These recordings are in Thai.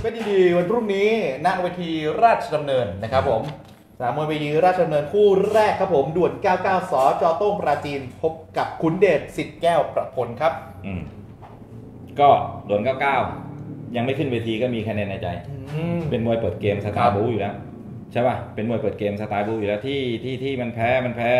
ก็ดีๆวันพรุ่งนี้ณเวทีราชดำเนินนะครับผมสนามมวยเวทีราชดำเนินคู่แรกครับผมด่วน99สจโต้งปราจีนพบกับขุนเดชสิทธิ์แก้วประพลครับก็ด่วน99ยังไม่ขึ้นเวทีก็มีคะแนนในใจเป็นมวยเปิดเกมสไตล์บู๊อยู่แล้วใช่ป่ะเป็นมวยเปิดเกมสไตล์บู๊อยู่แล้วที่มันแพ้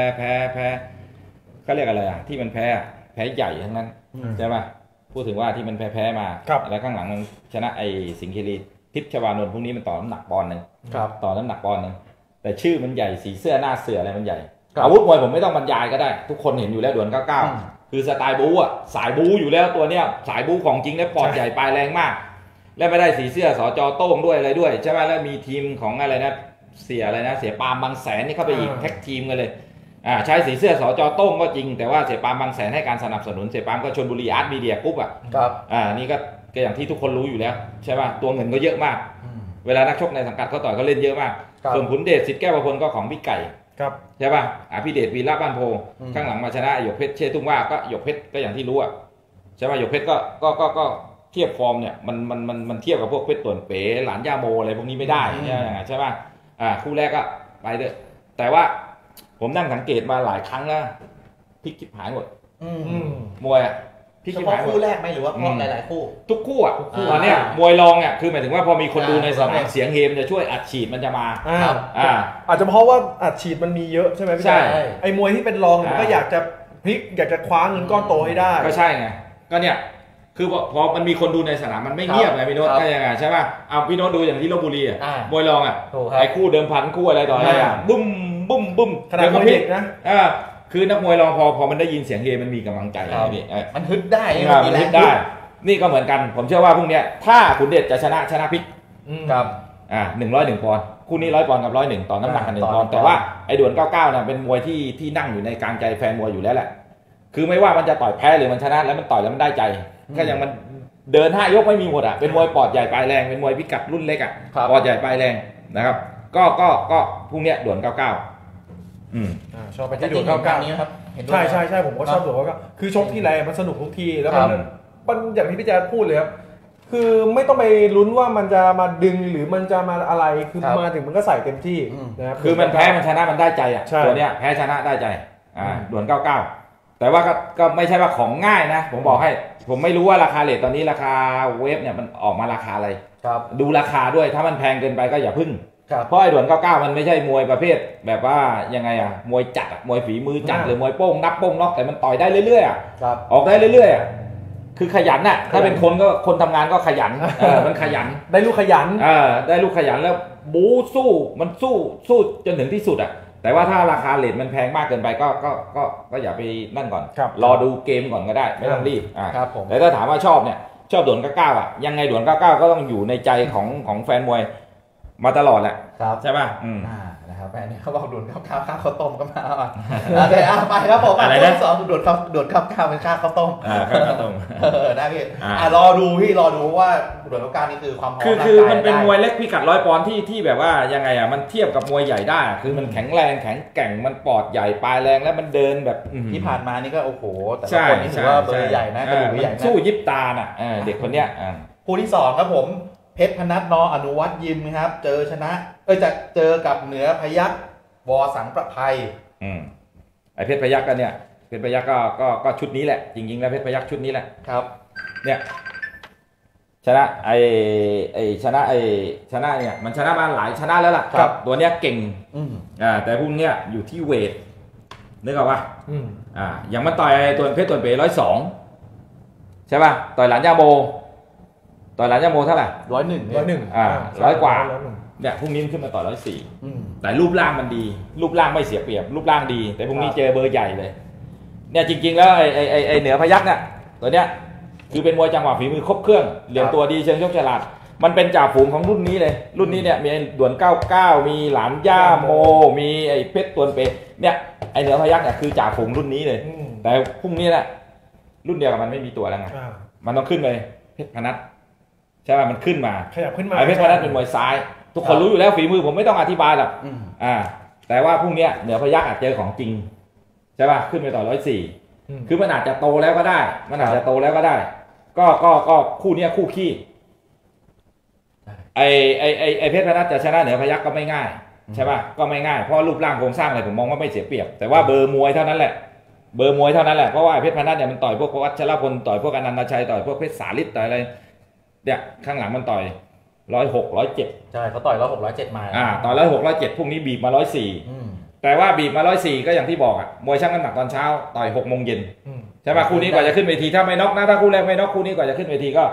เขาเรียกอะไรอ่ะที่มันแพ้ใหญ่ทั้งนั้นใช่ป่ะพูดถึงว่าที่มันแพ้มาแล้วข้างหลังมันชนะไอ้สิงห์คีรีทิพย์ชวานนท์พวกนี้มันต่อน้ำหนักปอนด์นึงต่อน้ำหนักปอนด์นึงแต่ชื่อมันใหญ่สีเสื้อหน้าเสืออะไรมันใหญ่อาวุธมวยผมไม่ต้องบรรยายก็ได้ทุกคนเห็นอยู่แล้วด่วน99คือสไตล์บู๊อ่ะสายบู๊อยู่แล้วตัวเนี้ยสายบู๊ของจริงแล้วปอดใหญ่ปลายแรงมากและไม่ได้สีเสื้อสจโต้งด้วยอะไรด้วยใช่ไหมแล้วมีทีมของอะไรนะเสียอะไรนะเสียปามบางแสนนี่เข้าไปอีกแท็กทีมกันเลยใช้สีเสื้อสจโต้งก็จริงแต่ว่าเสียปามบางแสนให้การสนับสนุนเสียปามก็ชลบุรีอาร์ตมีเดียกรุ๊ปอ่ะนี่ก็อย่างที่ทุกคนรู้อยู่แล้วใช่ป่ะตัวเงินก็เยอะมากเวลานักชกในสังกัดเขาต่อยก็เล่นเยอะมากส่วนขุนเดชสิทธิ์แก้วประพลก็ของพี่ไก่ใช่ป่ะพี่เดชวีระบ้านโพข้างหลังมาชนะหยกเพชรเชตุ้งว่าก็หยกเพชรก็อย่างที่รู้อ่ะใช่ป่ะหยกเพชรก็เทียบฟอร์มเนี่ยมันเทียบกับพวกเพชรต่วนเป๋หลานย่าโมอะไรพวกนี้ไม่ได้ใช่ป่ะคู่แรกก็ไปเถอะแต่ว่าผมนั่งสังเกตมาหลายครั้งแล้วพลิกคิดหายหมดมวยพี่คิดว่าคู่แรกไหมหรือว่าเพราะหลายๆคู่ทุกคู่อ่ะตอนเนี้ยมวยรองเนี่ยคือหมายถึงว่าพอมีคนดูในสนามเสียงเฮมจะช่วยอัดฉีดมันจะมาอาจจะเพราะว่าอัดฉีดมันมีเยอะใช่ไหมพี่ใช่ไอ้มวยที่เป็นรองมันก็อยากจะพลิกอยากจะคว้าเงินก้อนโตให้ได้ก็ใช่ไงก็เนี่ยคือพอมันมีคนดูในสนามมันไม่เงียบไงพี่โน้ตก็ยังไงใช่ป่ะเอาพี่โน้ตดูอย่างที่ลพบุรีอ่ะมวยรองอ่ะไอ้คู่เดิมพันคู่อะไรต่ออะไรอ่ะบุ้มขนาดมวยเด็กนะคือนักมวยรองพอมันได้ยินเสียงเฮมันมีกำลังใจนี่มันฮึดได้มันฮึดได้นี่ก็เหมือนกันผมเชื่อว่าพรุ่งนี้ถ้าขุนเดชจะชนะพลิกครับ 101 ปอนด์คู่นี้100 ปอนด์กับ101ต่อน้ำหนักกัน1 ปอนด์แต่ว่าไอ้ด่วน99น่ะเป็นมวยที่นั่งอยู่ในกลางใจแฟนมวยอยู่แล้วแหละคือไม่ว่ามันจะต่อยแพ้หรือมันชนะแล้วมันต่อยแล้วมันได้ใจก็ยังมันเดิน5 ยกไม่มีหมดอ่ะเป็นมวยปอดใหญ่ปลายแรงเป็นมวยพิกัดรุ่นเล็กอ่ะปอดใหญ่ปลายแรงนะครับก็พรุ่งนี้ด่วน99 ชอบไปที่ด่วน99นี้ครับใช่ผมก็ชอบด่วน99คือชกที่ไรมันสนุกทุกทีแล้วมันอย่างที่พี่แจ๊ดพูดเลยครับคือไม่ต้องไปลุ้นว่ามันจะมาดึงหรือมันจะมาอะไรคือมาถึงมันก็ใส่เต็มที่นะครับคือมันแพ้มันชนะมันได้ใจอ่ะตัวเนี้ยแพ้ชนะได้ใจด่วน99แต่ว่าก็ไม่ใช่ว่าของง่ายนะผมบอกให้ผมไม่รู้ว่าราคาเรทตอนนี้ราคาเวฟเนี่ยมันออกมาราคาอะไรดูราคาด้วยถ้ามันแพงเกินไปก็อย่าพึ่งเพราะไอ้ด่วน99มันไม่ใช่มวยประเภทแบบว่ายังไงอ่ะมวยจัดมวยฝีมือจัดหรือมวยโป้งนับโป้งน็อกแต่มันต่อยได้เรื่อยๆออกได้เรื่อยๆคือขยันน่ะถ้าเป็นคนทำงานก็ขยันมันขยันได้ลูกขยันได้ลูกขยันแล้วบู๊สู้จนถึงที่สุดอ่ะแต่ว่าถ้าราคาเรทมันแพงมากเกินไปก็อย่าไปนั่นก่อนรอดูเกมก่อนก็ได้ไม่ต้องรีบแต่ถ้าถามว่าชอบเนี่ยชอบด่วน99อ่ะยังไงด่วน99ก็ต้องอยู่ในใจของแฟนมวยมาตลอดแหละใช่ป่ะนะครับแฟนนี่เขาบอกด่วน99ค่าข้าวต้มก็มาไปครับผมอะไรนะสอนด่วน99เป็นค่าข้าวต้มค่าข้าวต้มนะพี่รอดูว่าด่วน99นี่คือความพร้อมคือมันเป็นมวยเล็กพิกัด100 ปอนด์ที่แบบว่ายังไงอ่ะมันเทียบกับมวยใหญ่ได้คือมันแข็งแรงแข็งแกร่งมันปอดใหญ่ปลายแรงแล้วมันเดินแบบที่ผ่านมานี่ก็โอ้โหแต่ละคนนี่ถือว่าเบอร์ใหญ่นะกระดูกใหญ่นะสู้ยิบตาน่ะเด็กคนเนี้ยคู่ที่2ครับผมเพชรพนัสนอนุวัฒน์ยิมครับจะเจอกับเหนือพยัคฆ์วสังประภัยไอเพชรพยัคฆ์กันเนี่ยเพชรพยัคฆ์ก็ชุดนี้แหละจริงๆแล้วเพชรพยัคฆ์ชุดนี้แหละครับเนี่ยชนะชนะเนี่ยมันชนะมาหลายชนะแล้วล่ะตัวเนี้ยเก่งแต่พวกเนี้ยอยู่ที่เวทนึกออกป่ะอย่างมันต่อยตัวเพชรตัวเป๋102ใช่ป่ะต่อยหลานย่าโมต่อยหลานย่าโมเท่าไหร่100 กว่าเนี่ยพรุ่งนี้ขึ้นมาต่อย104แต่รูปร่างมันดีรูปร่างไม่เสียเปรียบรูปร่างดีแต่พรุ่งนี้เจอเบอร์ใหญ่เลยเนี่ยจริงๆแล้วไอเหนือพยัคฆ์เนี่ยตัวเนี้ยคือเป็นมวยจังหวะฝีมือครบเครื่องเหลี่ยมตัวดีเชิงชกฉลาดมันเป็นจ่าฝูงของรุ่นนี้เลยรุ่นนี้เนี่ยมีด่วน99มีหลานย่าโมมีไอเพชรตัวเปเนี่ยไอเหนือพยัคฆ์เนี่ยคือจ่าฝูงรุ่นนี้เลยแต่พรุ่งนี้แหละรุ่นเดียวกับมันไม่มีตัวแล้วไงมันต้องขึ้นไปเพชรพนัสใช่ป่ะมันขึ้นมาขยับขึ้นมาไอเพชรพนัสเป็นมวยซ้ายทุกคนรู้อยู่แล้วฝีมือผมไม่ต้องอธิบายหรอกแต่ว่าพรุ่งนี้เหนือพยัคฆ์อาจเจอของจริงใช่ป่ะขึ้นไปต่อ104คือมันอาจจะโตแล้วก็ได้ก็คู่นี้คู่ขี้ไอเพชรพนัสจะชนะเหนือพยัคฆ์ก็ไม่ง่ายใช่ป่ะก็ไม่ง่ายเพราะรูปร่างโครงสร้างอะไรผมมองว่าไม่เสียเปรียบแต่ว่าเบอร์มวยเท่านั้นแหละเบอร์มวยเท่านั้นแหละเพราะว่าเพชรพนัสเนี่ยมันต่อยพวกวัชรพลต่อยพวกอนันตชัยต่อยพวกเพชรสาลิศต่อยอะไรเนี่ยข้างหลังมันต่อย106 107 ใช่เขาต่อย106 107มาต่อย106 107พรุ่งนี้บีบมา104แต่ว่าบีบมา104ก็อย่างที่บอกอ่ะมวยชั่งน้ำหนักตอนเช้าต่อย6 โมงเย็นใช่ป่ะคู่นี้กว่าจะขึ้นเวทีถ้าไม่น็อกนะถ้าคู่แรกไม่น็อกคู่นี้กว่าจะขึ้นเวทีก็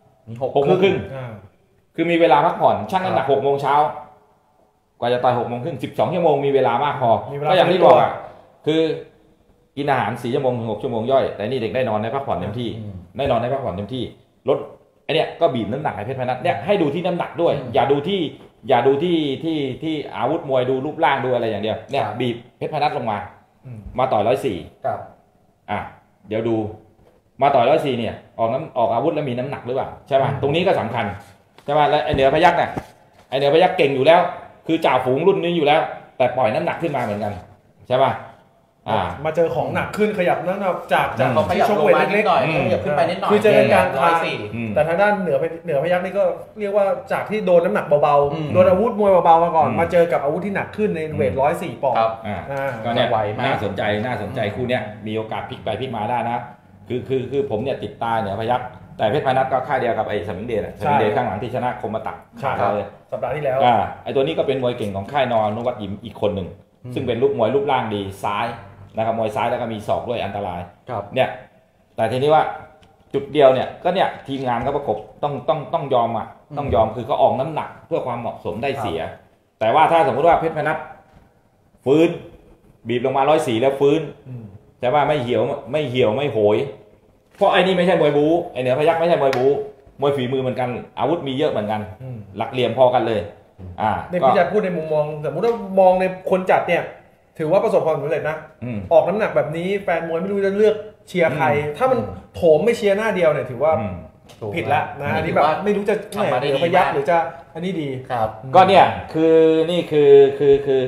6 โมงครึ่งคือมีเวลาพักผ่อนชั่งน้ำหนัก6 โมงเช้ากว่าจะต่อย6 โมงครึ่ง12 ชั่วโมงมีเวลามากพอก็อย่างที่บอกอ่ะคือกินอาหาร4 ชั่วโมงถึง6 ชั่วโมงย่อยแต่นี่เด็กได้นอนได้พักผ่อนเต็มที่ได้นอนได้พักผ่อนเต็มที่ลดไอเนี้ยก็บีบน้ำหนักไอเพชรพนัสเนี่ยให้ดูที่น้ำหนักด้วยอย่าดูที่อาวุธมวยดูรูปร่างดูอะไรอย่างเดียวเนี่ยบีบเพชรพนัสลงมาต่อย104 ครับเดี๋ยวดูมาต่อย104เนี่ยออกอาวุธแล้วมีน้ำหนักหรือเปล่าใช่ป่ะตรงนี้ก็สำคัญใช่ป่ะแล้วไอเหนือพยัคฆ์เนี่ยไอเหนือพยัคฆ์เก่งอยู่แล้วคือจ่าฝูงรุ่นนี้อยู่แล้วแต่ปล่อยน้ำหนักขึ้นมาเหมือนกันใช่ป่ะมาเจอของหนักขึ้นขยับนั่นจากเขาขยับลงมานิดหน่อยขยับขึ้นไปนิดหน่อยคือเจอการทางแต่ทางด้านเหนือพยัคฆ์นี่ก็เรียกว่าจากที่โดนน้ำหนักเบาๆโดนอาวุธมวยเบาๆมาก่อนมาเจอกับอาวุธที่หนักขึ้นในเวท104 ปอนด์ก็เนี่ยน่าสนใจคู่เนี้ยมีโอกาสพลิกไปพลิกมาได้นะคือผมเนี่ยติดตาเหนือพยัคฆ์แต่เพชรพนัสก็ค่ายเดียวกับไอ้สมิงเดชข้างหลังที่ชนะคมมาตักสัปดาห์ที่แล้วไอ้ตัวนี้ก็เป็นมวยเก่งของค่ายนอนนุวัฒน์ยิมอีกคนหนึ่งซึ่งเป็นลูกมวยรูปร่างดีซ้ายนะครับมวยซ้ายแล้วก็มีศอกด้วยอันตรายเนี่ยแต่ทีนี้ว่าจุดเดียวเนี่ยก็เนี่ยทีมงานก็ประกบต้องยอมต้องยอมคือเขาออกน้ำหนักเพื่อความเหมาะสมได้เสียแต่ว่าถ้าสมมติว่าเพชรพนัสฟื้นบีบลงมา104แล้วฟื้นใช่ป่ะไม่เหี่ยวไม่โหยเพราะไอ้นี่ไม่ใช่มวยบู๊ไอ้เหนือพยัคฆ์ไม่ใช่มวยบู๊มวยฝีมือเหมือนกันอาวุธมีเยอะเหมือนกันหลักเหลี่ยมพอกันเลยในพี่จัดพูดในมุมมองสมมติว่ามองในคนจัดเนี่ยถือว่าประสบความสำเร็จนะออกน้ำหนักแบบนี้แฟนมวยไม่รู้จะเลือกเชียร์ใครถ้ามันโถมไม่เชียร์หน้าเดียวเนี่ยถือว่าผิดแล้วนะอันนี้แบบไม่รู้จะเหนือพยัคฆ์หรือจะอันนี้ดีครับก็เนี่ยคือนี่คือ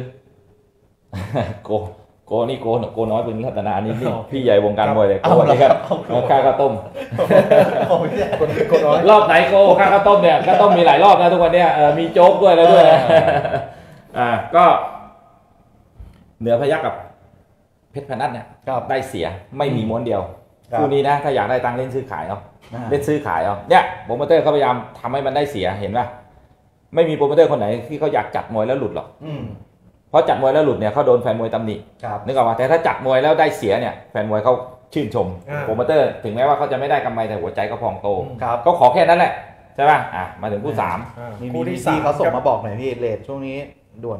โกนี่โกน้อยเป็นรัตนานี่พี่ใหญ่วงการมวยเลยโกนี่ครับข้าวต้มรอบไหนโกข้าวต้มเนี่ยก็ต้องมีหลายรอบนะทุกวันเนี้ยมีโจ๊กด้วยอะไรด้วยก็เหนือพยัคฆ์กับเพชรพนัสเนี่ยได้เสียไม่มีม้วนเดียวคู่นี้นะถ้าอยากได้ตังค์เล่นซื้อขายเอาเล่นซื้อขายเอาเนี่ยโปรโมเตอร์เขาพยายามทำให้มันได้เสียเห็นป่ะไม่มีโปรโมเตอร์คนไหนที่เขาอยากจัดมวยแล้วหลุดหรอกเพราะจัดมวยแล้วหลุดเนี่ยเขาโดนแฟนมวยตำหนินึกออกมาแต่ถ้าจัดมวยแล้วได้เสียเนี่ยแฟนมวยเขาชื่นชมโปรโมเตอร์ถึงแม้ว่าเขาจะไม่ได้กำไรแต่หัวใจเขาพองโตก็ขอแค่นั้นแหละใช่ป่ะมาถึงคู่3 มีที่เขาส่งมาบอกหน่อยพี่เรทช่วงนี้ด่วน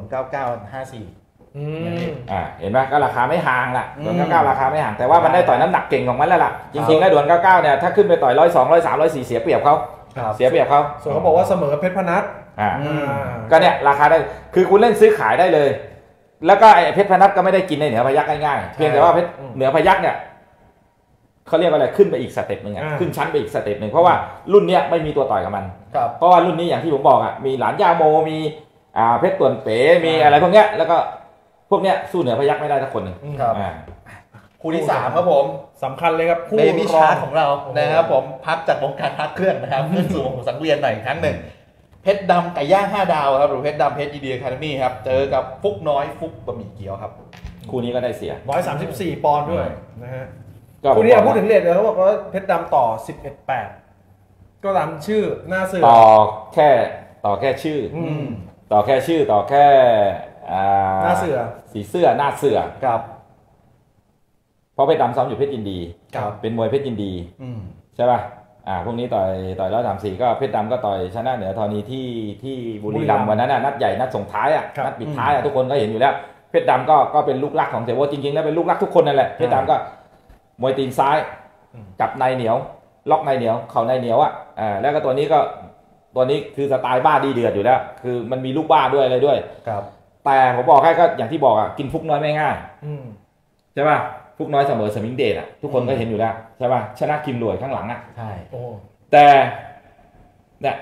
9954 เห็นไหมก็ราคาไม่ห่างละด่วน99ราคาไม่ห่างแต่ว่ามันได้ต่อยน้ำหนักเก่งของมันแล้วล่ะจริงๆแล้วด่วน99เนี่ยถ้าขึ้นไปต่อย102 103 104เสียเปรียบเขาส่วนเขาบอกว่าเสมอเพชรพนัสก็เนี่ยราคาได้คือคุณเล่นซื้อขายได้เลยแล้วก็ไอ้เพชรพนัสก็ไม่ได้กินในเหนือพยัคฆ์ง่ายๆเพียงแต่ว่าเพชรเหนือพยัคฆ์เนี่ยเขาเรียกว่าอะไรขึ้นไปอีกสเต็ปหนึ่งขึ้นชั้นไปอีกสเต็ปหนึ่งเพราะว่ารุ่นเนี้ยไม่มีตัวต่อยกับมันเพราะว่ารุ่นนี้อย่างที่ผมบอกมีหลานย่าโมมีเพชรต่วนเป๋มีอะไรพวกเนี้ยแล้วก็พวกเนี้ยสู้เหนือพยัคฆ์ไม่ได้สักคนหนึ่งคู่ที่3ครับผมสำคัญเลยครับคู่เบบี้ชาร์ของเรานะครับผมพักจากวงการพักเครื่องนะครับขึ้นสู่สังเวียนหน่อยครั้งหนึ่งเพชรดำไก่ย่าง5 ดาวครับหรือเพชรดำเพชรED Academyครับเจอกับฟุกน้อยฟุกบะหมี่เกี๊ยวครับคู่นี้ก็ได้เสีย 134 ปอนด์ด้วยนะฮะคู่นี้พูดถึงเรทเลยเขาบอกว่าเพชรดำต่อ 11-8 ก็ตามชื่อหน้าเสือต่อแค่ชื่อต่อแค่ชื่อต่อแค่หน้าเสือสีเสื้อหน้าเสือครับเพราะเพชรดำซ้อมอยู่เพชรยินดีเป็นมวยเพชรยินดีใช่ป่ะพวกนี้ต่อย134ก็เพชรดำก็ต่อยชนะเหนือธรณีที่บุรีรัมย์วันนั้นนัดใหญ่นัดส่งท้ายนัดปิดท้ายทุกคนก็เห็นอยู่แล้วเพชรดำก็เป็นลูกรักของเสวจริงๆแล้วเป็นลูกรักทุกคนนั่นแหละเพชรดำก็มวยตีนซ้ายจับในเหนียวล็อกในเหนียวเข่าในเหนียวแล้วก็ตัวนี้คือสไตล์บ้าดีเดือดอยู่แล้วคือมันมีลูกบ้าด้วยอะไรด้วยแต่ผมบอกให้ก็อย่างที่บอกกินฟุกน้อยไม่ง่ายใช่ป่ะฟุกน้อยเสมอสมิงเดชทุกคนก็เห็นอยู่แล้วใช่ป่ะชนะคิมรวยข้างหลังใช่แต่เนี่ย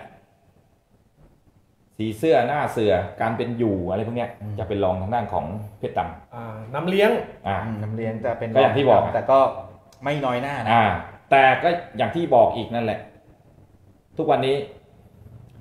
สีเสื้อหน้าเสือการเป็นอยู่อะไรพวกเนี้ยจะเป็นรองทางด้านของเพชรดำน้ำเลี้ยงน้ำเลี้ยงจะเป็นก็อย่างที่บอกแต่ก็ไม่น้อยหน้านะแต่ก็อย่างที่บอกอีกนั่นแหละทุกวันนี้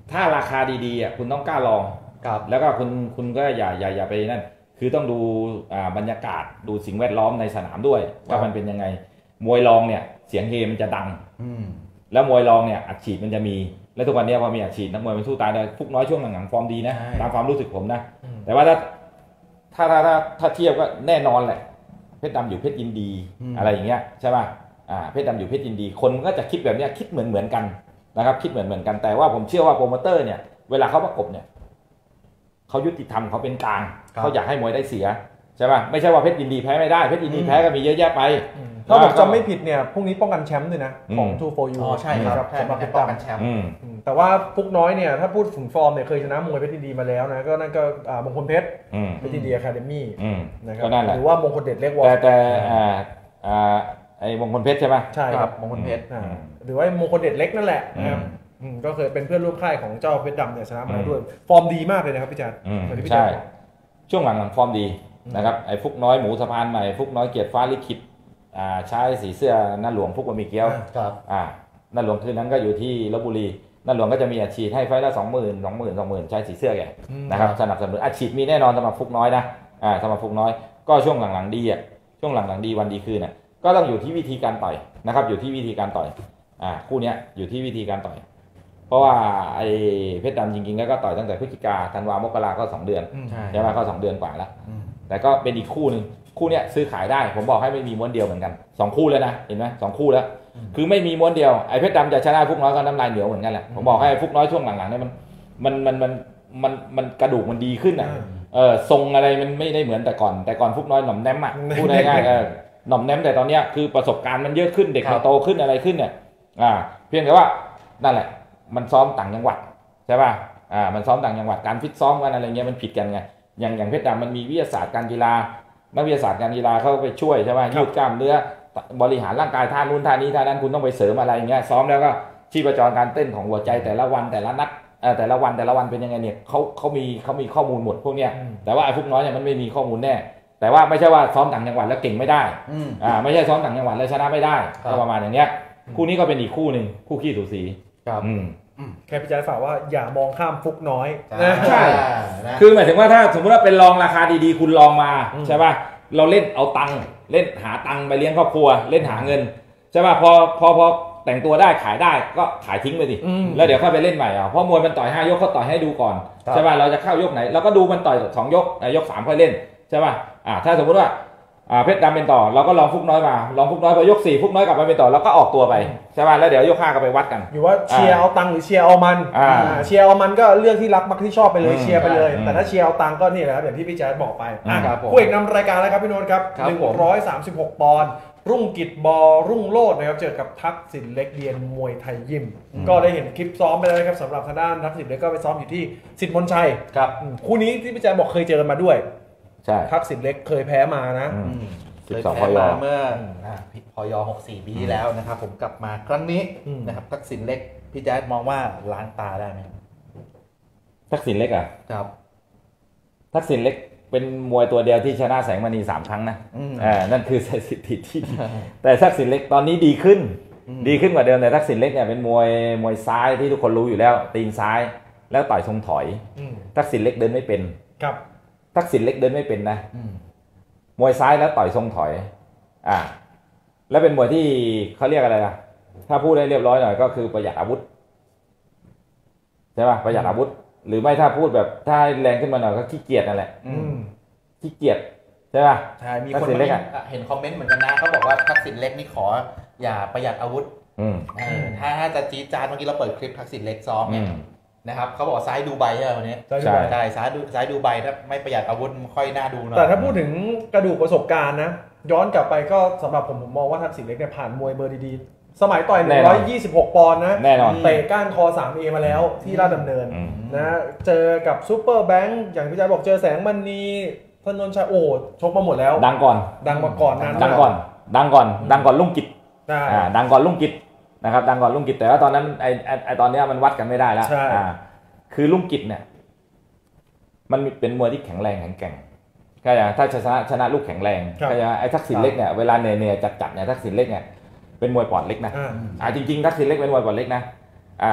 ถ้าราคาดีๆคุณต้องกล้าลองแล้วก็คุณก็อย่าไปนั่นคือต้องดูบรรยากาศดูสิ่งแวดล้อมในสนามด้วยว่ามันเป็นยังไงมวยรองเนี่ยเสียงเฮมันจะดังแล้วมวยรองเนี่ยอัดฉีดมันจะมีแล้วทุกวันนี้พอมีอัดฉีดนักมวยมันสู้ตายได้ฟุกน้อยช่วงหลังๆฟอร์มดีนะตามความรู้สึกผมนะแต่ว่าถ้าเทียบก็แน่นอนแหละเพชรดำอยู่เพชรยินดีอะไรอย่างเงี้ยใช่ป่ะเพชรดำอยู่เพชรยินดีคนก็จะคิดแบบนี้คิดเหมือนกันนะครับคิดเหมือนกันแต่ว่าผมเชื่อว่าโปรโมเตอร์เนี่ยเวลาเขาประกบเนี่ยเขายุติธรรมเขาเป็นกลางเขาอยากให้มวยได้เสียใช่ป่ะไม่ใช่ว่าเพชรยินดีแพ้ไม่ได้เพชรยินดีแพ้ก็มีเยอะแยะไปถ้าผมจำไม่ผิดเนี่ยพรุ่งนี้ป้องกันแชมป์ด้วยนะของ 2 for you ใช่ครับสำหรับป้องกันแชมป์แต่ว่าฟุกน้อยเนี่ยถ้าพูดถึงฟอร์มเนี่ยเคยชนะมวยเพชรยินดีมาแล้วนะก็นั่นก็มงคลเพชรเพชรยินดีอะคาเดมี่นะครับหรือว่ามงคลเด็ดเล็กวอลแต่ไอ้มงคลเพชรใช่ป่ะใช่ครับมงคลเพชรหรือว่ามงคลเด็ดเล็กนั่นแหละนะครับก็เคยเป็นเพื่อนร่วมค่ายของเจ้าเพชรดำเนี่ยชนะมาแล้วด้วยฟอร์มดีมากเลยนะครับพี่จันใช่ช่วงหลังฟอร์มดีนะครับไอ้ฟุกน้อยหมูสะพานใหม่ฟุกน้อยเกียรติฟ้าลิขิตใช้สีเสื้อนั่นหลวงฟุกบะหมี่เกี๊ยวนั่นหลวงคืนนั้นก็อยู่ที่ลพบุรีนั่นหลวงก็จะมีอาชีพให้ไฟละ20,000 ใช้สีเสื้อแกนะครับสนับสนุนอาชีพมีแน่นอนสำหรับฟุกน้อยนะสำหรับฟุกน้อยก็ช่วงหลังๆดีช่วงหลังๆดีวันดีคืนก็ต้องอยู่ที่วิธีการต่อยนะครับอยู่ที่วิธีการต่อยคู่นี้อยู่ที่วิธีการต่อยเพราะว่าไอ้เพชรดำจริงๆแล้วก็ต่อยตั้งแต่พฤศจิกาธันวามกราก็2 เดือนใช่ไหมก็2 เดือนกว่าแล้วแต่ก็เป็นอีกคู่นึงคู่เนี้ยซื้อขายได้ผมบอกให้ไม่มีม้วนเดียวเหมือนกัน2 คู่แล้วนะเห็นไหม2 คู่แล้วคือไม่มีม้วนเดียวไอ้เพชรดำจะชนะฟุกน้อยก็น้ำลายเหนียวเหมือนกันแหละผมบอกให้ฟุกน้อยช่วงหลังๆเนี่ยมันกระดูกมันดีขึ้นทรงอะไรมันไม่ได้เหมือนแต่ก่อนฟุกน้อยหน่อมแนมพูดง่ายๆหน่อมแนมแต่ตอนเนี้ยคือประสบการณ์มันเยอะขึ้นเด็กเราโตขึ้นอะไรขึ้นเนี่ยเพียงแต่ว่านั่นแหละมันซ้อมต่างจังหวัดใช่ป่ะมันซ้อมต่างจังหวัดการฟิตซ้อมกันอะไรเงี้ยมันผิดกันไงอย่างเพชรดำมันมีวิทยาศาสตร์การกีฬานักวิทยาศาสตร์การกีฬาเข้าไปช่วยใช่ป่ะยืดกล้ามเนื้อบริหารร่างกายท่านู้นท่านี้ท่านั้นคุณต้องไปเสริมอะไรเงี้ยซ้อมแล้วก็ชีพจรการเต้นของหัวใจแต่ละวันแต่ละนัดแต่ละวันเป็นยังไงเนี่ยเขามีข้อมูลหมดพวกเนี้ยแต่ว่าไอ้พวกน้อยเนี่ยมันไม่มีข้อมูลแน่แต่ว่าไม่ใช่ว่าซ้อมต่างจังหวัดแล้วเก่งไม่ได้ไม่ใช่ซ้อมต่างจังหวัดแล้วชนะไม่ได้ก็ประมาณอย่างเงี้ยคู่นี้ก็เป็นอีกคู่นึงคู่ขี้สูสีแค่พิจารณาฝากว่าอย่ามองข้ามฟุกน้อยใช่คือหมายถึงว่าถ้าสมมติว่าเป็นรองราคาดีๆคุณลองมาใช่ป่ะเราเล่นเอาตังค์เล่นหาตังค์ไปเลี้ยงครอบครัวเล่นหาเงินใช่ป่ะพอแต่งตัวได้ขายได้ก็ขายทิ้งไปดิแล้วเดี๋ยวค่อยไปเล่นใหม่เพราะมวยมันต่อย5 ยกเขาต่อยให้ดูก่อนใช่ป่ะเราจะเข้ายกไหนเราก็ดูมันต่อย2 ยกยก 3ค่อยเล่นใช่ป่ะถ้าสมมติว่าเพชรดำเป็นต่อเราก็ลองฟุกน้อยมาลองฟุกน้อยพอยก4ฟุกน้อยกลับมาเป็นต่อแล้วก็ออกตัวไปใช่ป่ะแล้วเดี๋ยวยก5ก็ไปวัดกันอยู่ว่าเชียร์เอาตังค์หรือเชียร์เอามันเชียร์เอามันก็เลือกที่รักมักที่ชอบไปเลยเชียร์ไปเลยแต่ถ้าเชียร์เอาตังค์ก็นี่แหละครับอย่างที่พี่แจ๊ดบอกไปคู่เอกนำรายการแล้วครับพี่โน้ตครับ136 ปอนด์รุ่งกิจบอรุ่งโลดนะครับเจอกับทักษิณเล็กเดียนมวยไทยยิมก็ได้เห็นคลิปซ้อมไปแล้วนะครับสำหรับทางด้านทักษิณเล็กก็ไปซ้อมอยู่ที่สิทธิ์มนชัยครับคู่นี้ที่พี่แจ๊ดบอกเคยเจอกันมาด้วยใช่ทักษิณเล็กเคยแพ้มานะเคยแพ้มาเมื่อพย64 ปีที่แล้วนะครับผมกลับมาครั้งนี้นะครับทักษิณเล็กพี่แจ๊ดมองว่าล้างตาได้ไหมทักษิณเล็กครับทักษิณเล็กเป็นมวยตัวเดียวที่ชนะแสงมณี3 ครั้งนะนั่นคือสถิติที่ดีแต่ทักษิณเล็กตอนนี้ดีขึ้นกว่าเดิมแต่ทักษิณเล็กเนี่ยเป็นมวยซ้ายที่ทุกคนรู้อยู่แล้วตีนซ้ายแล้วต่อยทรงถอยทักษิณเล็กเดินไม่เป็นครับทักษิณเล็กเดินไม่เป็นนะมวยซ้ายแล้วต่อยทรงถอยแล้วเป็นมวยที่เขาเรียกอะไรนะถ้าพูดได้เรียบร้อยหน่อยก็คือประหยัดอาวุธใช่ป่ะประหยัดอาวุธหรือไม่ถ้าพูดแบบถ้าแรงขึ้นมาหน่อยก็ขี้เกียจนั่นแหละขี้เกียจใช่ป่ะใช่มีคนเห็นคอมเมนต์เหมือนกันนะเขาบอกว่าทักษิณเล็กนี่ขออย่าประหยัดอาวุธถ้าจะจี๊ดจ๊าดเมื่อกี้เราเปิดคลิปทักษิณเล็กซ้อมเนี่ยนะครับเขาบอกซ้ายดูใบใช่ไหมวันนี้ใช่ซ้ายดูใบถ้าไม่ประหยัดอาวุธค่อยน่าดูหน่อยแต่ถ้าพูดถึงกระดูกประสบการณ์นะย้อนกลับไปก็สำหรับผมมองว่าทักษิณเล็กเนี่ยผ่านมวยเบอร์ดีๆสมัยต่อย126 ปอนด์นะแน่นอนเตะก้านคอ 3A มาแล้วที่ราชดำเนินนะเจอกับซูเปอร์แบงค์อย่างพี่แจ๊ดบอกเจอแสงมณีธนนท์ชัยโอ้ชกมาหมดแล้วดังก่อนนั้นดังก่อนลุงกิจดังก่อนลุงกิจนะครับดังก่อนลุงกิจแต่ว่าตอนนั้นไอตอนนี้มันวัดกันไม่ได้แล้วคือลุงกิจเนี่ยมันเป็นมวยที่แข็งแรงแข็งแกร่งก็อย่างถ้าชนะลูกแข็งแรงก็อย่างไอ้ทักษิณเล็กเนี่ยเวลาเหนื่อยจัดเนี่ยทักษิณเล็กเนี่ยเป็นมวยปอดเล็กนะจริงๆทักษิณเล็กเป็นมวยปอดเล็กนะ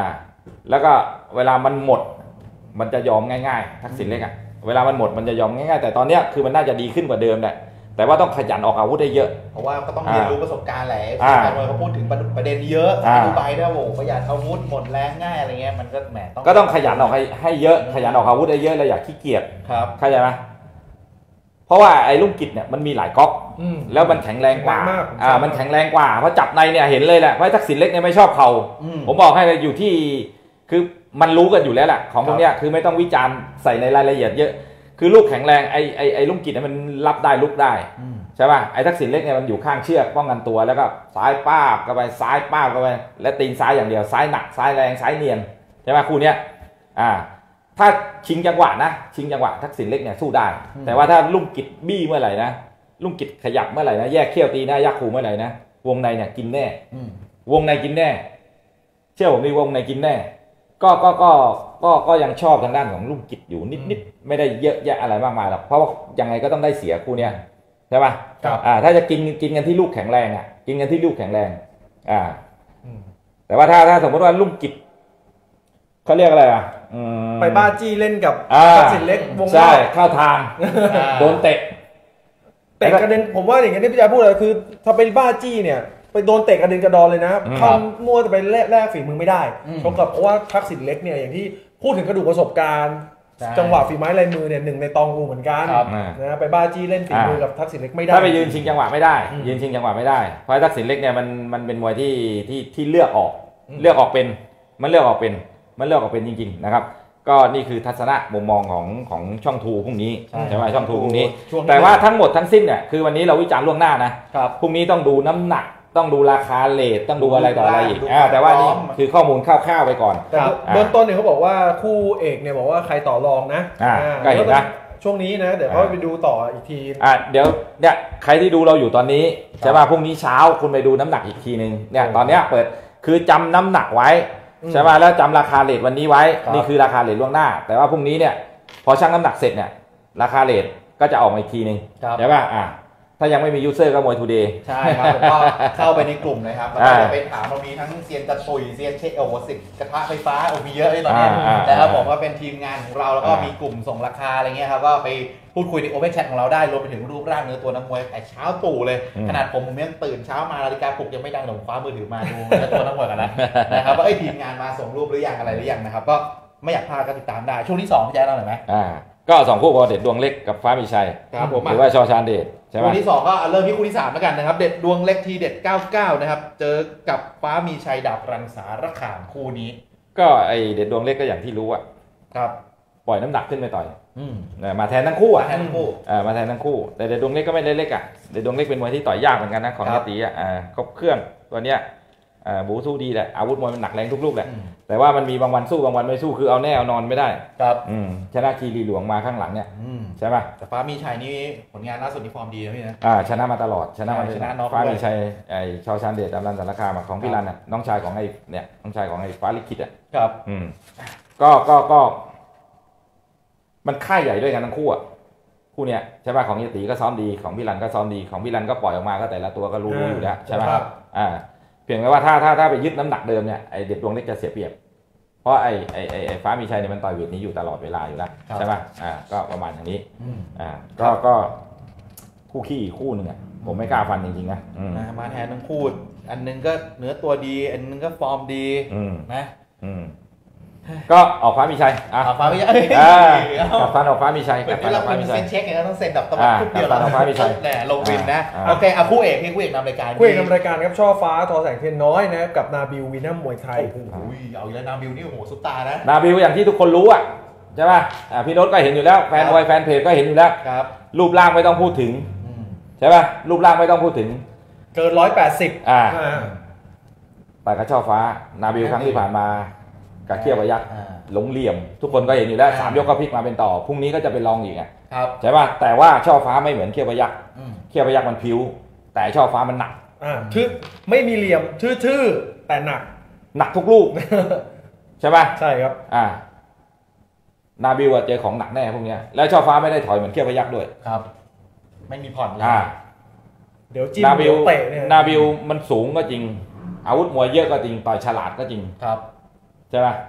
แล้วก็เวลามันหมดมันจะยอมง่ายๆทักษิณเล็กอ่ะเวลามันหมดมันจะยอมง่ายๆแต่ตอนเนี้ยคือมันน่าจะดีขึ้นกว่าเดิมแหละแต่ว่าต้องขยันออกอาวุธได้เยอะเพราะว่าก็ต้องเรียนรู้ประสบการณ์แหละการมวยเขาพูดถึงประเด็นเยอะดูใบด้วยโอ้ประหยัดอาวุธหมดแรงง่ายอะไรเงี้ยมันก็แหมต้องขยันออกให้เยอะขยันออกอาวุธได้เยอะแล้วอย่าขี้เกียจครับเข้าใจไหมเพราะว่าไอ้ลุ่มกิจเนี่ยมันมีหลายก๊อกแล้วมันแข็งแรงกว่ามันแข็งแรงกว่าเพราะจับในเนี่ยเห็นเลยแหละว่าทักษิณเล็กเนี่ยไม่ชอบเข่าผมบอกให้เลยอยู่ที่คือมันรู้กันอยู่แล้วแหละของพวกเนี้ยคือไม่ต้องวิจารณ์ใส่ในรายละเอียดเยอะคือลูกแข็งแรงไอ้ลุ่มกิจเนี่ยมันรับได้ลุกได้ใช่ป่ะไอ้ทักษิณเล็กเนี่ยมันอยู่ข้างเชือกป้องกันตัวแล้วก็ซ้ายป้าบเข้าไปซ้ายป้าบเข้าไปและตีนซ้ายอย่างเดียวซ้ายหนักซ้ายแรงซ้ายเนียนใช่ป่ะคู่เนี้ยถ้าชิงจังหวะนะชิงจังหวะทักษิณเล็กเนี่ยสู้ได้แต่ว่าถ้าลุ่มกิจบี้เมื่อไหร่นะลุ่มกิจขยับเมื่อไหร่นะแยกเขี้ยวตีหน้ายักษ์ขู่เมื่อไหร่นะวงในเนี่ยกินแน่วงในกินแน่เชื่อผมดิวงในกินแน่ก็ยังชอบทางด้านของลุ่มกิจอยู่นิดไม่ได้เยอะแยะอะไรมากมายหรอกเพราะว่ายังไงก็ต้องได้เสียคู่เนี้ยใช่ป่ะถ้าจะกินกันที่ลูกแข็งแรงกินกันที่ลูกแข็งแรงแต่ว่าถ้าสมมติว่าลุ่มกิจเขาเรียกอะไรไปบ้าจี้เล่นกับทักษิณเล็กวงใช่เข้าทางโดนเตะกระเด็นผมว่าอย่างนี้พี่แจ๊พูดเลยคือถ้าเป็นบ้าจี้เนี่ยไปโดนเตะกระเด็นกระดอนเลยนะทำมั่วจะไปแลกฝีมือไม่ได้ชกกับเพราะว่าทักษิณเล็กเนี่ยอย่างที่พูดถึงกระดูกประสบการณ์จังหวะฝีไม้ลายมือเนี่ยหนึ่งในตองอูเหมือนกันนะไปบ้าจี้เล่นฝีมือกับทักษิณเล็กไม่ได้ถ้าไปยืนชิงจังหวะไม่ได้ยืนชิงจังหวะไม่ได้เพราะทักษิณเล็กเนี่ยมันเป็นมวยที่เลือกออกเป็นมันเลือกออกเป็นจริงๆนะครับก็นี่คือทัศนะมุมมองของช่องทูพรุ่งนี้ใช่ไหมช่องทูพรุ่งนี้แต่ว่าทั้งหมดทั้งสิ้นเนี่ยคือวันนี้เราวิจารณ์ล่วงหน้านะพรุ่งนี้ต้องดูน้ำหนักต้องดูราคาเรทต้องดูอะไรต่ออะไรอีกแต่ว่านี่คือข้อมูลคร่าวๆไปก่อนเบื้องต้นเนี่ยเขาบอกว่าคู่เอกเนี่ยบอกว่าใครต่อรองนะก็เห็นนะช่วงนี้นะเดี๋ยวเขาไปดูต่ออีกทีเดี๋ยวเนี่ยใครที่ดูเราอยู่ตอนนี้ใช่ป่ะพรุ่งนี้เช้าคุณไปดูน้ำหนักอีกทีนึงเนี่ยตอนเนี้ยเปิดคือจำน้ำหนักไว้ใช่ป่ะแล้วจำราคาเรทวันนี้ไว้นี่คือราคาเรทล่วงหน้าแต่ว่าพรุ่งนี้เนี่ยพอชั่งน้ำหนักเสร็จเนี่ยราคาเรทก็จะออกมาอีกทีนึงใช่ป่ะถ้ายังไม่มียูเซอร์ก็มวยทูเดย์ใช่ครับผมก็เข้าไปในกลุ่มนะครับแล้วก็จะไปถามเรามีทั้งเซียนตะตุยเซียนเช็คสิบกระทะไฟฟ้ามีเยอะเลยตอนนี้นะครับผมก็เป็นทีมงานของเราแล้วก็มีกลุ่มส่งราคาอะไรเงี้ยครับก็ไปพูดคุยในโอเพ่นแชทของเราได้รวมไปถึงรูปร่างเนื้อตัวนักมวยแต่เช้าตู่เลยขนาดผมยังตื่นเช้ามานาฬิกาปลุกยังไม่ดังผมคว้ามือถือมาดูเนื้อตัวนักมวยกันแล้วนะครับว่าทีมงานมาส่งรูปหรือยังอะไรหรือยังนะครับก็ไม่อยากพลาดก็ติดตามได้ช่วงที่2พี่แจ๊คเราหน่อยไหมก็2คู่เด็ดดวงเล็กกับฟ้ามีชัยครับผมหรือว่าชอชานเดชใช่ไหมคู่ที่2ก็เริ่มที่คู่ที่3แล้วกันนะครับเด็ดดวงเล็กทีเด็ด99นะครับเจอกับฟ้ามีชัยดาบรังสารคามคู่นี้ก็ไอเด็ดดวงเล็กก็อย่างที่รู้ครับปล่อยน้ำหนักขึ้นไปต่อยมาแทนทั้งคู่มาแทนทั้งคู่แต่เด็ดดวงเล็กก็ไม่เล็กเด็ดดวงเล็กเป็นมวยที่ต่อยยากเหมือนกันนะของยาตีครบเครื่องตัวเนี้ยบูสู้ดีแหละอาวุธมวยมันหนักแรงทุกลูกแหละแต่ว่ามันมีบางวันสู้บางวันไม่สู้คือเอาแน่เอานอนไม่ได้ครับชนะคีรีหลวงมาข้างหลังเนี่ยใช่ป่ะแต่ฟ้ามีชัยนี่ผลงานล่าสุดนี่ฟอร์มดีนะพี่นะชนะมาตลอดชนะฟ้ามีชัยไอ้ชอชานเดชดำรันสารคามของพี่รันน้องชายของไอ้เนี่ยน้องชายของไอ้ฟ้าลิขิตครับก็มันค่ายใหญ่ด้วยกันทั้งคู่คู่เนี้ยใช่ป่ะของยาตีก็ซ้อมดีของพี่รันก็ซ้อมดีของพี่รันก็ปล่อยออกมาก็แต่ละตัวก็รู้อยู่แล้วใช่ป่ะเพียงแต่ว่าถ้าไปยึดน้ำหนักเดิมเนี่ยไอเด็ดดวงเล็กจะเสียเปรียบเพราะไอฟ้ามีชัยเนี่ยมันต่อยเวทนี้อยู่ตลอดเวลาอยู่แล้วใช่ป่ะก็ประมาณอย่างนี้ก็คู่ขี้คู่หนึ่งผมไม่กล้าฟันจริงๆนะมาแทนทั้งคู่อันนึงก็เนื้อตัวดีอันนึงก็ฟอร์มดีนะก็ออกฟ้ามีชัยฟ้ามีชัยกับฟันออกฟ้ามีชัยกับฟันออกฟ้ามีชัยเซ็นเช็คไงต้องเซ็นแบบตะวันทุกเดียวแล้วฟ้ามีชัยแหละลงวินนะโอเคคู่เอกนำรายการครับช่อฟ้าทอแสงเทียนน้อยนะกับนาบิลวีนัมมวยไทยโอ้ยเอาอีกแล้วนาบิลนี่โอ้โหซุปตานะนาบิลอย่างที่ทุกคนรู้ใช่ป่ะพี่โน้ตก็เห็นอยู่แล้วแฟนมวยแฟนเพจก็เห็นอยู่แล้วรูปร่างไม่ต้องพูดถึงใช่ป่ะรูปร่างไม่ต้องพูดถึงเกิน180 แต่ก็ช่อฟ้านาบิลครั้งที่ผ่านมากับเขี้ยวพยัคฆ์หลงเหลี่ยมทุกคนก็เห็นอยู่แล้ว3 ยกก็พลิกมาเป็นต่อพรุ่งนี้ก็จะเป็นรองอีกใช่ป่ะแต่ว่าช่อฟ้าไม่เหมือนเขี้ยวพยัคฆ์เขี้ยวพยัคฆ์มันพิ้วแต่ช่อฟ้ามันหนักคือไม่มีเหลี่ยมทื่อๆแต่หนักทุกลูกใช่ป่ะใช่ครับนาบิลเจอของหนักแน่พวกนี้แล้วช่อฟ้าไม่ได้ถอยเหมือนเขี้ยวพยัคฆ์ด้วยครับไม่มีผ่อนเลยเดี๋ยวจิ้มเดี๋ยวเตะเนี่ยนาบิลมันสูงก็จริงอาวุธมวยเยอะก็จริงต่อยฉลาดก็จริงครับใช่ป่ะ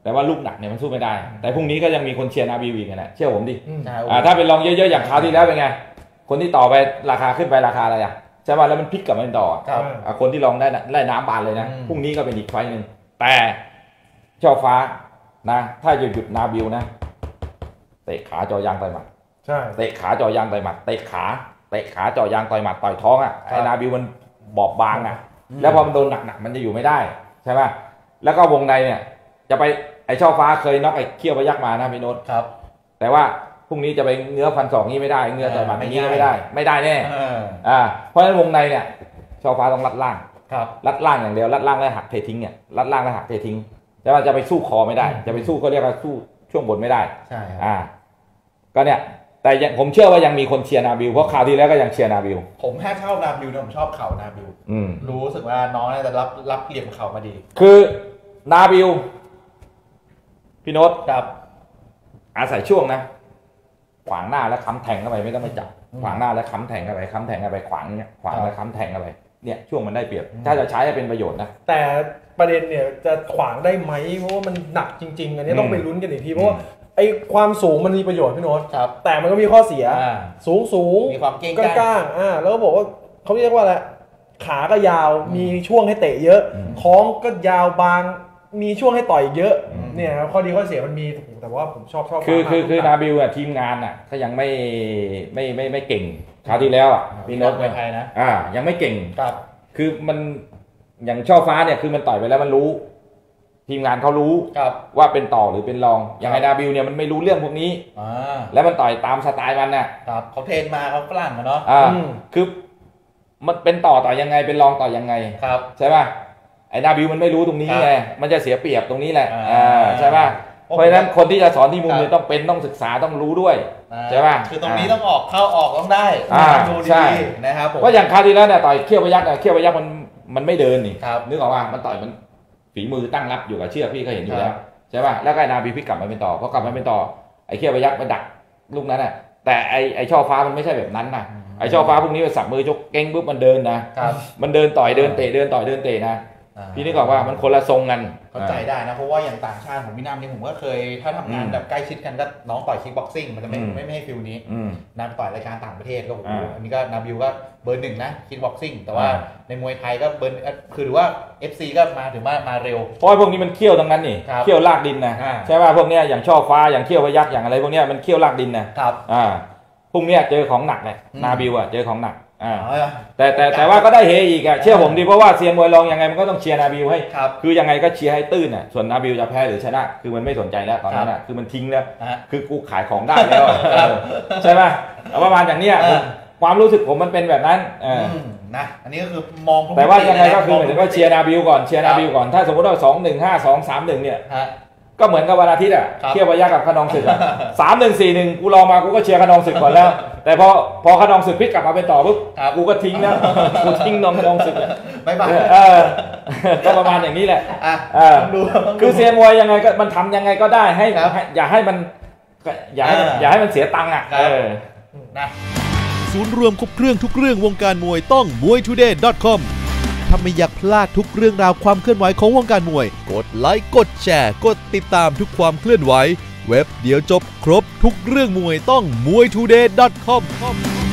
แต่ว่าลูกหนักเนี่ยมันสู้ไม่ได้แต่พรุ่งนี้ก็ยังมีคนเชียร์นาบิวอีกนะเชื่อผมดิใช่ถ้าเป็นรองเยอะๆอย่างคราวที่แล้วเป็นไงคนที่ต่อไปราคาขึ้นไปราคาอะไรอ่ะใช่ป่ะแล้วมันพลิกกลับมาเป็นต่อคนที่ลองได้น้ำบานเลยนะพรุ่งนี้ก็เป็นอีกไฟนึงแต่ช่อฟ้านะถ้าหยุดนาบิวนะเตะขาจ่อยางต่อยหมัดใช่เตะขาจ่อยางต่อยหมัดเตะขาจ่อยางต่อยหมัดต่อยท้องอ่ะไอ้นาบิวมันบอบบางอ่ะแล้วพอมันโดนหนักๆมันจะอยู่ไม่ได้ใช่ป่ะแล้วก็วงในเนี่ยจะไปไอ้ช่อฟ้าเคยน็อกไอ้เขี้ยวพยักมานะพี่โน้ตครับแต่ว่าพรุ่งนี้จะไปเงื้อฟันศอกนี้ไม่ได้เงื้อต่อยหมัดอย่างนี้ก็ไม่ได้แน่เพราะฉะนั้นวงในเนี่ยช่อฟ้าต้องรัดล่างรัดล่างอย่างเดียวรัดล่างแล้วหักเททิ้งเนี่ยรัดล่างแล้วหักเททิ้งแต่ว่าจะไปสู้คอไม่ได้จะไปสู้ก็เรียกว่าสู้ช่วงบนไม่ได้ใช่ก็เนี่ยแต่ผมเชื่อว่ายังมีคนเชียร์นาบิวเพราะคราวที่แล้วก็ยังเชียร์นาบิวผมแค่ชอบนาบิวผมชอบเข่านาบิวรู้สึกว่าน้องน่าจะรับเหลี่ยมเข่ามาดีคือนาบิวพี่โน้ตครับอาศัยช่วงนะขวางหน้าแล้วค้ำแทงเข้าไปไม่ต้องไปจับขวางหน้าแล้วค้ำแทงเข้าไปค้ำแทงเข้าไปขวางเนี่ยขวางแล้วค้ำแทงเข้าไปเนี่ยช่วงมันได้เปรียบถ้าจะใช้ให้เป็นประโยชน์นะแต่ประเด็นเนี่ยจะขวางได้ไหมเพราะว่ามันหนักจริงๆอันนี้ต้องไปลุ้นกันอีกทีเพราะว่าไอ้ความสูงมันมีประโยชน์พี่โน้ตแต่มันก็มีข้อเสียสูงมีความเก่งก้างแล้วก็บอกว่าเขาเรียกว่าอะไรขาก็ยาวมีช่วงให้เตะเยอะท้องก็ยาวบางมีช่วงให้ต่อยเยอะเนี่ยข้อดีข้อเสียมันมีแต่ว่าผมชอบคือนาบิวทีมงานเขายังไม่เก่งคราวที่แล้วพี่โน้ตไม่ใครนะยังไม่เก่งคือมันอย่างช่อฟ้าเนี่ยคือมันต่อยไปแล้วมันรู้ทีมงานเขารู้ว่าเป็นต่อหรือเป็นรองอย่างไอ้นาบิวเนี่ยมันไม่รู้เรื่องพวกนี้แล้วมันต่อยตามสไตล์มันเขาเทรนมาเขาฝรั่งเนาะคือมันเป็นต่อยังไงเป็นรองต่อยังไงใช่ป่ะไอ้นาบิวมันไม่รู้ตรงนี้ไงมันจะเสียเปรียบตรงนี้แหละใช่ป่ะเพราะฉะนั้นคนที่จะสอนที่มุมเนี่ยต้องศึกษาต้องรู้ด้วยใช่ป่ะคือตรงนี้ต้องออกเข้าออกต้องได้ดูดีนะครับผมเพราะอย่างคราวที่แล้วเนี่ยต่อยเขี้ยวพยักมันไม่เดินนี่นึกออกว่ามันต่อยมันฝีมือตั้งรับอยู่กับเชือกพี่ก็เห็นอยู่แล้วใช่ป่ะแล้วก็นาบิวพลิกกลับมาเป็นต่อพอกลับมาเป็นต่อไอ้เขี้ยวพยักมาดักลูกนั้นน่ะแต่ไอ้ช่อฟ้ามันไม่ใช่แบบนั้นนะไอ้ช่อฟ้าพวกนี้มันสับมือชกเก่งปุ๊บมันเดินนะมันเดินต่อยเดินเตะเดินต่อยเดินเตะนะพี่นึกออกว่ามันคนละทรงกันเข้าใจได้นะเพราะว่าอย่างต่างชาติของพี่น้ำนี่ผมก็เคยถ้าทำงานแบบใกล้ชิดกันก็น้องต่อยคิกบ็อกซิ่งมันจะไม่ให้ฟิลนี้นำต่อยรายการต่างประเทศก็อันนี้ก็นาบิวก็เบอร์ 1นะคิกบ็อกซิ่งแต่ว่าในมวยไทยก็เบอร์คือหรือว่า FC ก็มาถึงมาเร็วเพราะพวกนี้มันเขี้ยวทั้งนั้นนี่เขี้ยวลากดินนะใช่ป่ะพวกเนี้ยอย่างช่อฟ้าอย่างเขี้ยวพยักอย่างอะไรพวกเนี้ยมันเขี้ยวลากดินนะครับพวกเนี้ยเจอของหนักเลยนาบิวเจอของหนักแต่ว่าก็ได้เฮอีกเชื่อผมดิเพราะว่าเซียนมวยรองยังไงมันก็ต้องเชียร์นาบิวให้คือยังไงก็เชียร์ให้ตื้นส่วนนาบิวจะแพ้หรือชนะคือมันไม่สนใจแล้วตอนนั้นคือมันทิ้งแล้วคือกูขายของได้แล้วใช่ไหมประมาณอย่างเนี้ยความรู้สึกผมมันเป็นแบบนั้นนะอันนี้ก็คือมองแต่ว่ายังไงก็คือหมายถึงว่าเชียร์นาบิวก่อนถ้าสมมติว่า2-1-5-2-3-1เนี่ยก็เหมือนกับวันอาทิตย์เที่ยวพยักกับขนองศึก3-1-4-1กูลองมากูก็เชียร์ขนองศึกก่อนแล้วแต่พอขนองศึกพลิกกลับมาเป็นต่อปุ๊บกูก็ทิ้งแล้วกูทิ้งน้องขนองศึกไม่บ้าก็ประมาณอย่างนี้แหละคือเซียนมวยยังไงก็มันทำยังไงก็ได้ให้อย่าให้มันเสียตังค์นะศูนย์รวมครบเครื่องทุกเรื่องวงการมวยต้อง muytoday.com ถ้าไม่อยากพลาดทุกเรื่องราวความเคลื่อนไหวของวงการมวยกดไลค์กดแชร์กดติดตามทุกความเคลื่อนไหวเว็บเดียวจบครบทุกเรื่องมวยต้อง muytoday.com